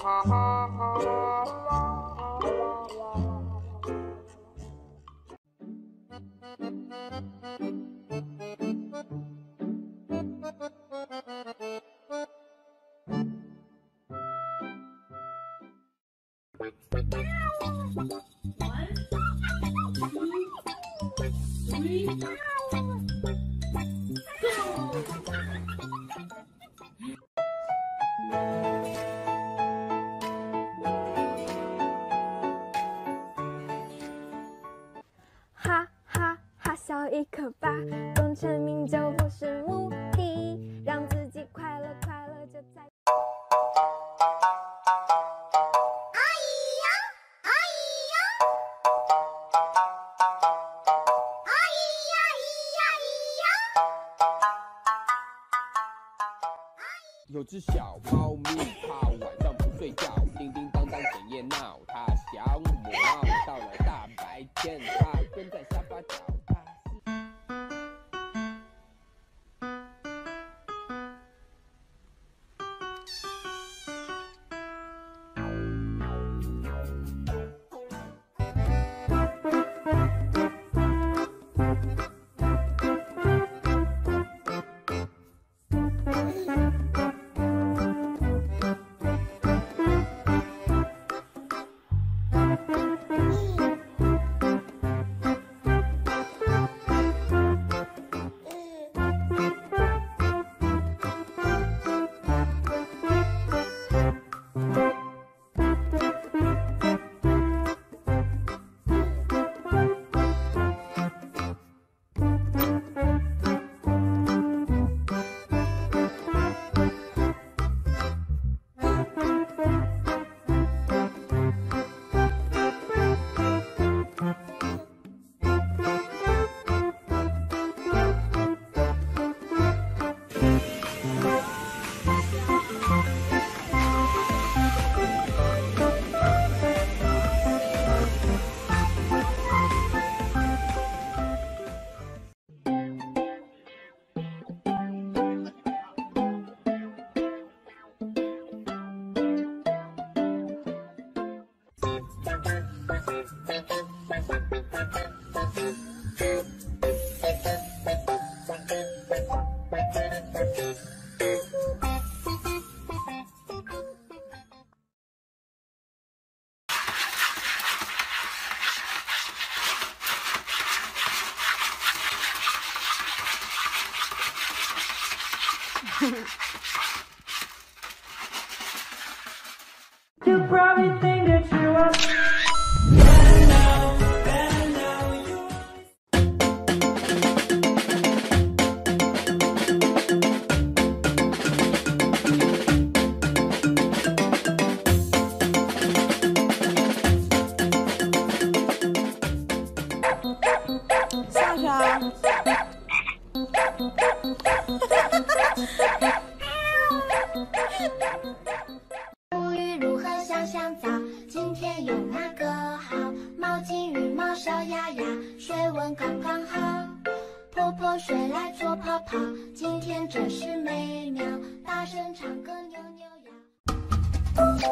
哈哈哈，笑一颗吧，功成名就不是目的，让自己快乐，快乐就在。 有只小猫咪，它晚上不睡觉，叮叮当当整夜闹。它想我闹到了大白天，它蹲在沙发角。 You probably think that you are 下去啊！ 沐浴如何香香皂？今天用哪个好？毛巾、羽毛、小鸭鸭，水温刚刚好。泼泼水来做泡泡，今天真是美妙。大声唱歌扭扭腰。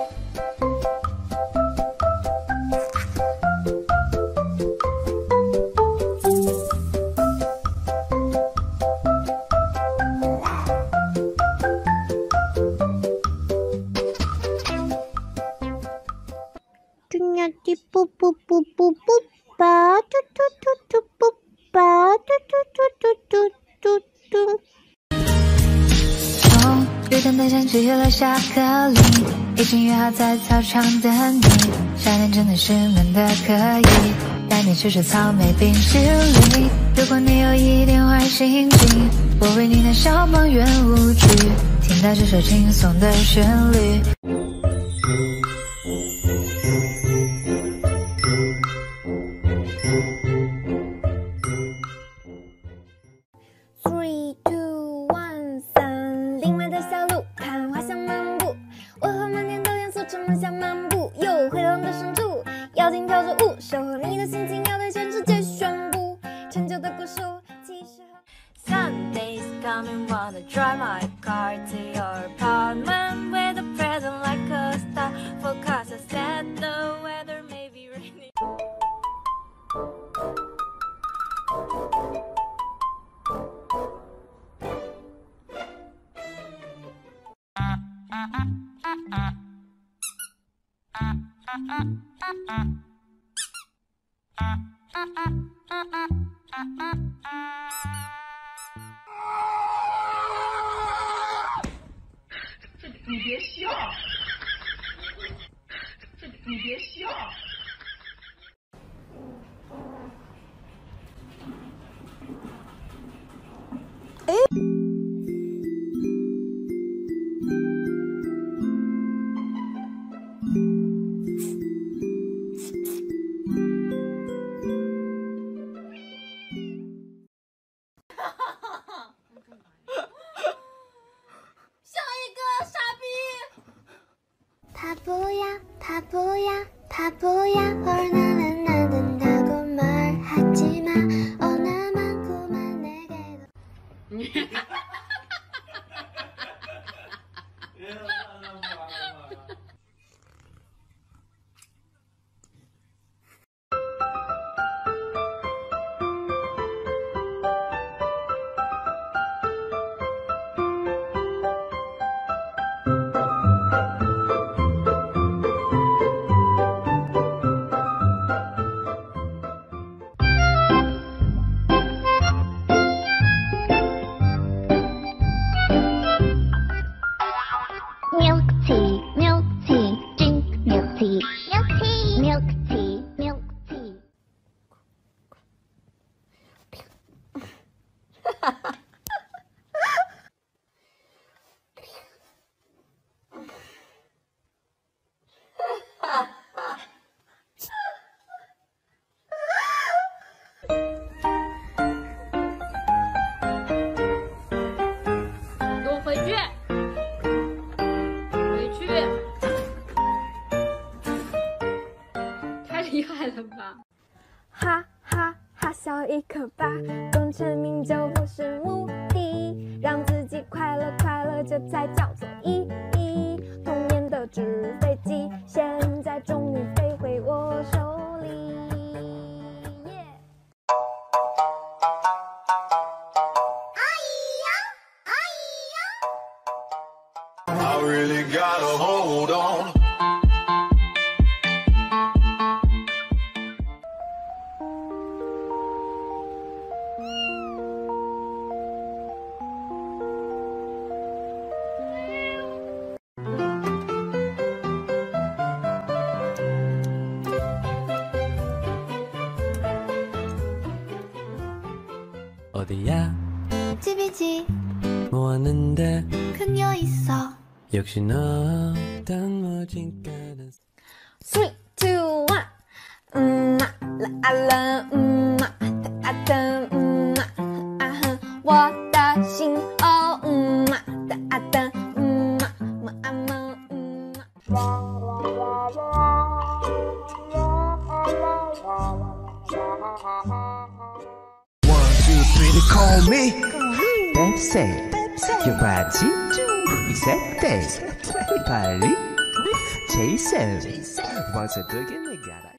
滴啵啵啵啵啵吧，嘟嘟嘟嘟啵吧，嘟嘟嘟嘟嘟嘟嘟。 风雨点点像起了下课铃，已经约好在操场等你。夏天真的是闷的可以，带你吃吃草莓冰淇淋。如果你有一点坏心情，我为你弹小邦圆舞曲，听到这首轻松的旋律。 3、2、1，森林外的小路，看花香漫步，我和满天的元素乘梦想漫步，有辉煌的深处，妖精跳着舞，守候你的心情，要对全世界宣布，成就的故事其实 Sunday's coming, wanna drive my car to your apartment with a present like a star. 你别笑，你别笑。 他不要，他不要，他不要。Milk tea, milk tea, drink milk tea, milk tea, milk tea, milk tea. 给我回去，回去！太厉害了吧！ 哈哈哈，笑一刻吧，功成名就不是目的，让自己快乐快乐，这才叫做意义。童年的纸飞机，现在终于飞回我手里。 I really gotta hold on. 어디야? 집이지. 뭐 하는데? 그녀 있어. 역시 너단 멋진가는 3, 2, 1，啦啦，哒哒，啊哼，我的心哦，哒哒， One, two, three, they call me Pepsi. Your body, Pepsi, Pali, Jason. Once again, they gotta.